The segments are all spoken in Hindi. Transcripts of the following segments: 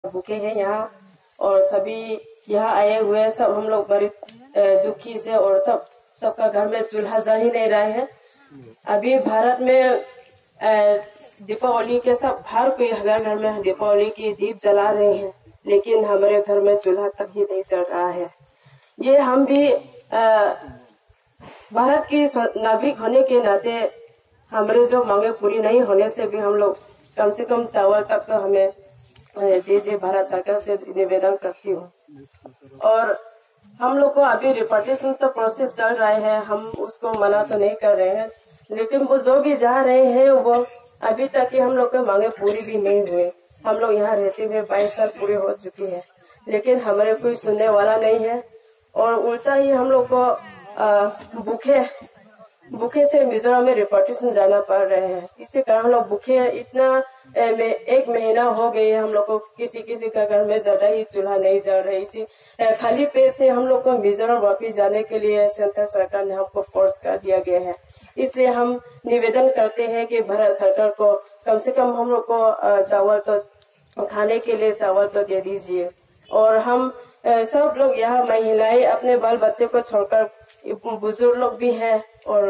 भूखे हैं यहाँ, और सभी यहाँ आए हुए सब हम लोग बड़े दुखी से, और सबका घर में चूल्हा जल ही नहीं रहे हैं। अभी भारत में दीपावली के सब हर कोई घर में दीपावली की दीप जला रहे हैं, लेकिन हमारे घर में चूल्हा तक ही नहीं जल रहा है। ये हम भी भारत की नागरिक होने के नाते हमारे जो मांगे पूरी नहीं होने से भी हम लोग कम से कम चावल तक तो हमें दीजिए, भारत सरकार से निवेदन करती हूँ। और हम लोग को अभी रिपार्टीशन तो प्रोसेस चल रहा है, हम उसको मना तो नहीं कर रहे हैं, लेकिन वो जो भी जा रहे हैं वो अभी तक ही हम लोग के मांगे पूरी भी नहीं हुए। हम लोग यहाँ रहते हुए 22 साल पूरे हो चुके हैं, लेकिन हमारे कोई सुनने वाला नहीं है, और उल्टा ही हम लोग को भूखे से मिजोरम में रिपार्टीशन जाना पड़ रहे हैं। इसी कारण हम लोग भूखे इतना एक महीना हो गए, हम लोग को किसी का घर में ज्यादा ही चूल्हा नहीं जल रहे। इसी खाली पेट से हम लोग को मिजोरम वापिस जाने के लिए सेंट्रल सरकार ने हमको फोर्स कर दिया गया है। इसलिए हम निवेदन करते हैं कि भारत सरकार को कम से कम हम लोग को चावल तो खाने के लिए चावल तो दे दीजिए। और हम सब लोग यहाँ महिलाएं अपने बाल बच्चे को छोड़कर, बुजुर्ग लोग भी हैं और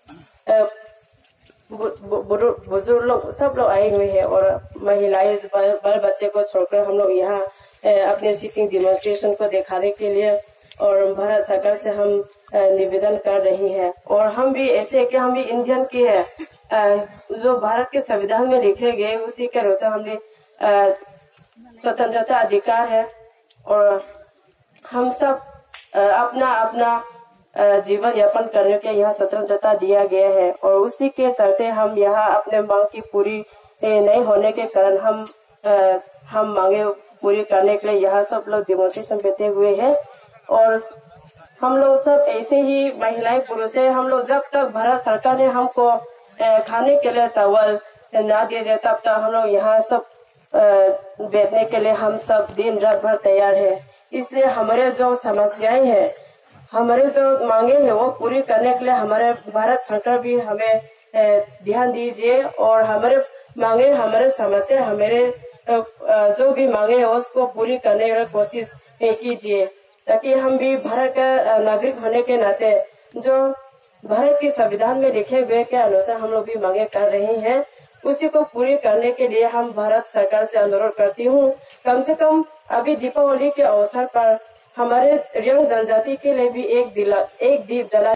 बुजुर्ग लोग सब लोग आए हुए हैं, और महिलाएं बाल बच्चे को छोड़कर हम लोग यहाँ अपने सिटिंग डेमोन्स्ट्रेशन को दिखाने के लिए और भारत सरकार से हम निवेदन कर रही हैं। और हम भी ऐसे कि हम भी इंडियन की है, जो भारत के संविधान में लिखे गए उसी के अनुसार हमने स्वतंत्रता अधिकार है, और हम सब अपना अपना जीवन यापन करने के यहाँ स्वतंत्रता दिया गया है। और उसी के चलते हम यहाँ अपने मांग की पूरी नहीं होने के कारण हम मांगे पूरी करने के लिए यहाँ सब लोग डेमोन्स्ट्रेशन देते हुए हैं। और हम लोग सब ऐसे ही महिलाएं पुरुष है, हम लोग जब तक भारत सरकार ने हमको खाने के लिए चावल ना दिए जाए तब तक हम लोग यहाँ सब बैठने के लिए हम सब दिन रात भर तैयार है। इसलिए हमारे जो समस्याएं हैं, हमारे जो मांगे हैं वो पूरी करने के लिए हमारे भारत सरकार भी हमें ध्यान दीजिए, और हमारे मांगे, हमारे समस्या, हमारे जो भी मांगे है उसको पूरी करने की कोशिश कीजिए, ताकि हम भी भारत का नागरिक होने के नाते जो भारत के संविधान में लिखे हुए के अनुसार हम लोग भी मांगे कर रहे हैं, उसी को पूरी करने के लिए हम भारत सरकार से अनुरोध करती हूँ, कम से कम अभी दीपावली के अवसर पर हमारे रियांग जनजाति के लिए भी एक दीप जला